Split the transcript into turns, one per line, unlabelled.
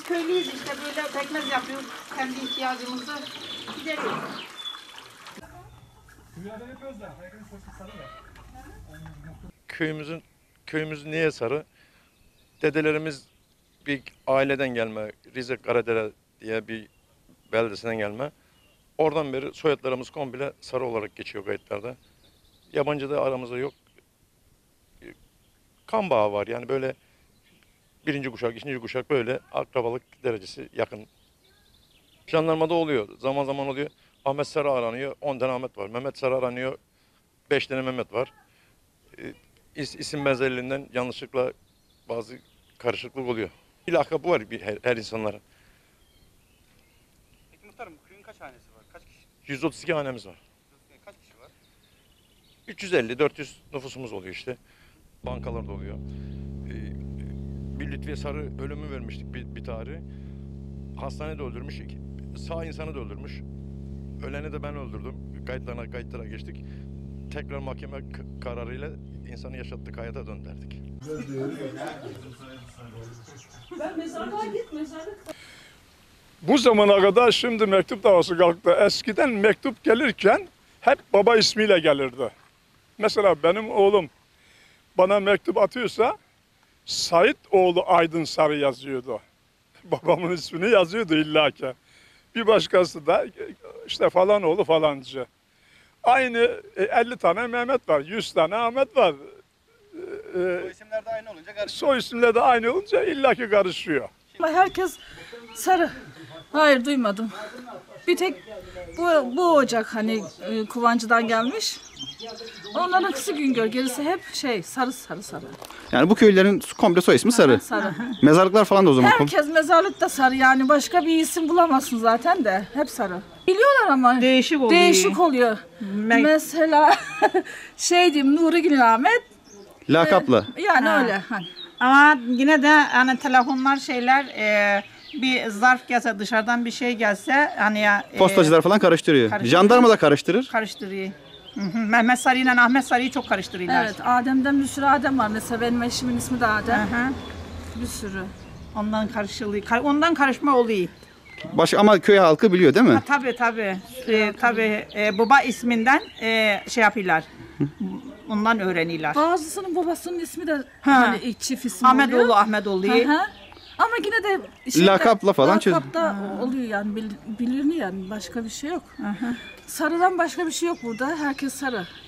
Biz köylüyüz işte böyle pekmez yapıyoruz. Kendi ihtiyacımızı gideriyoruz.
Köyümüz niye sarı? Dedelerimiz bir aileden gelme, Rize Karadere diye bir beldesinden gelme. Oradan beri soyadlarımız komple sarı olarak geçiyor kayıtlarda. Yabancı da aramızda yok. Kan bağı var yani böyle birinci kuşak, ikinci kuşak böyle akrabalık derecesi yakın. Jandarmada oluyor, zaman zaman oluyor. Ahmet Sarı aranıyor, 10 tane Ahmet var. Mehmet Sarı aranıyor, 5 tane Mehmet var. İsim benzerliğinden yanlışlıkla bazı karışıklık oluyor. Bir lakabı var her insanlara.
Peki muhtarım bu köyün kaç hanesi var? Kaç kişi?
132 hanemiz var.
Kaç kişi var?
350-400 nüfusumuz oluyor işte. Bankalarda oluyor. Bir Lütfiye Sarı ölümü vermiştik bir tarih. Hastanede öldürmüş. Sağ insanı da öldürmüş. Öleni de ben öldürdüm. Kayıtlara geçtik. Tekrar mahkeme kararıyla insanı yaşattık, hayata döndürdük.
Bu zamana kadar şimdi mektup davası kalktı. Eskiden mektup gelirken hep baba ismiyle gelirdi. Mesela benim oğlum bana mektup atıyorsa Sait oğlu Aydın Sarı yazıyordu. Babamın ismini yazıyordu illaki. Bir başkası da işte falan oğlu falancı. Aynı 50 tane Mehmet var, 100 tane Ahmet var.
Bu isimler de aynı olunca karışıyor.
Soy isimleri de aynı olunca illaki karışıyor.
Ama herkes sarı. Hayır duymadım. Bir tek bu ocak hani Kuvancı'dan gelmiş. Onların kısa Güngör, gerisi hep sarı.
Yani bu köylülerin komple soy ismi Sarı.
Sarı.
Mezarlıklar falan da o zaman.
Herkes mezarlıkta sarı yani başka bir isim bulamazsın zaten de hep sarı. Biliyorlar ama değişik oluyor. Mesela diyeyim Nuri Ahmet.
Lakaplı.
Yani öyle hani.
Ama yine de hani telefonlar bir zarf gelse dışarıdan bir şey gelse hani
Postacılar falan karıştırıyor. Jandarma da karıştırır.
karıştırıyor. Mehmet Sarı ile Ahmet Sarı'yı çok karıştırıyorlar.
Evet, Adem'den bir sürü Adem var. Mesela benim eşimin ismi de Adem. Bir sürü.
Ondan karışma oluyor.
Ama köy halkı biliyor değil mi?
Tabii. Baba isminden yapıyorlar. Ondan öğreniyorlar.
Bazısının babasının ismi de hani çift isim oluyor.
Ahmet oluyor.
Ama yine de
Lakapla falan
lakapta oluyor yani biliniyor yani başka bir şey yok. Sarıdan başka bir şey yok burada. Herkes sarı.